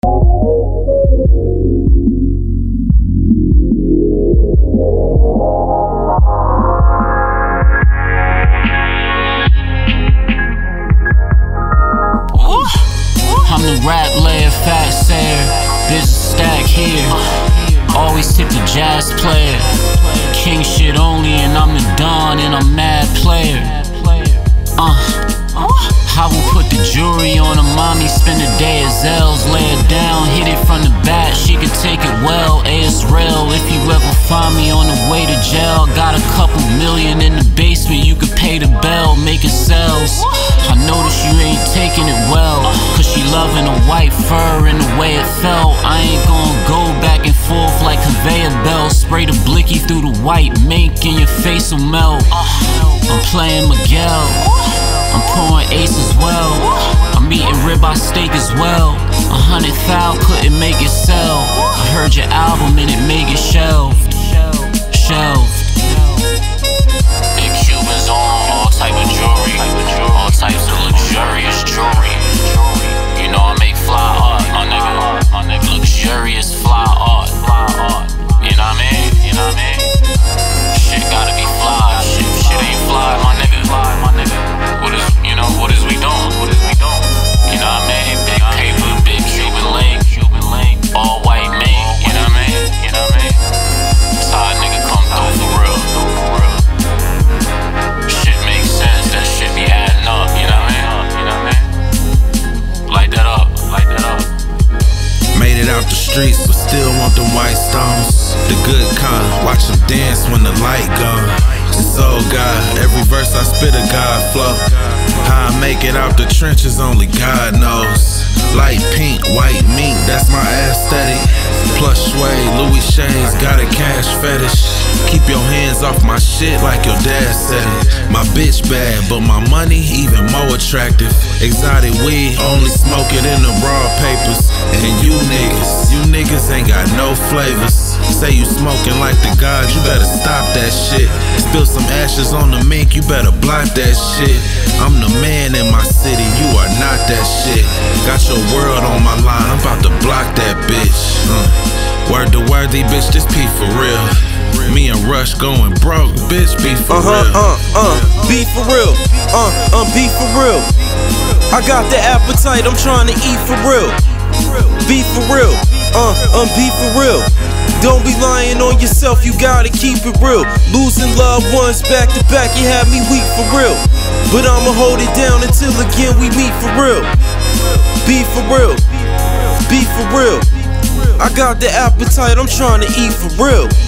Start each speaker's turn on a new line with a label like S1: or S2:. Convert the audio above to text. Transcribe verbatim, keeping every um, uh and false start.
S1: I'm the rap layer, fat sayer, business stack here. Always tip the jazz player. King shit only, and I'm the Don, and I'm mad player. Uh, I will put the jewelry on a mommy, spend a day at Zell's, lay it down, hit it from the back, she can take it well. A it's real, if you ever find me on the way to jail. Got a couple million in the basement, you could pay the bell, making sales. I notice you ain't taking it well, cause she loving a white fur and the way it felt. I ain't gonna go back and forth like conveyor belts. Spray the blicky through the white mink and your face will melt. I'm playing Miguel, I'm pouring ace as well. I'm eating ribeye steak as well. A hundred thou couldn't make it sell. I heard your album and it made it shelved. Shelved. Big Cubans on, all type of jewelry, all types of luxurious jewelry. You know I make fly art, my nigga, my nigga. Luxurious fly art, fly art. You know what I mean? You know what I mean? Shit gotta be fly. Shit, shit ain't fly, my nigga. Fly, my nigga. What is, you know, what is we doing? What is we doing? You know what I mean? Big paper, big Cuban link, Cuban link, all white mink. You know what I mean? You know what I mean? That's how a nigga come through for real. For real. Shit makes sense. That shit be adding up. You know what I mean? You know what I mean? Light that up. Light that up.
S2: Made it out the streets, but still want them white stones. The good kind, watch them dance when the light gone. It's all God, every verse I spit a God flow. How I make it out the trenches, only God knows. Light pink, white mink, that's my aesthetic. Plush suede, Louis shades, got a cash fetish. Keep your hands off my shit like your dad said it. My bitch bad, but my money even more attractive. Exotic weed, only smoke it in the raw papers. And you niggas, you niggas ain't got no flavors. Say you smoking like the gods, you better stop that shit. Spill some ashes on the mink, you better block that shit. I'm the man in my city, you are not that shit. Got your world on my line, I'm about to block that bitch. uh. Word to worthy, bitch, this P for real. Me and Rush going broke, bitch, be for
S3: uh-huh,
S2: real.
S3: Uh, uh, be for real. Uh, uh, be for real. I got the appetite, I'm trying to eat for real. Be for real. Uh, uh, be for real. Don't be lying on yourself, you gotta keep it real. Losing loved ones back to back, you had me weak for real. But I'ma hold it down until again we meet for real. Be for real. Be for real. I got the appetite, I'm trying to eat for real.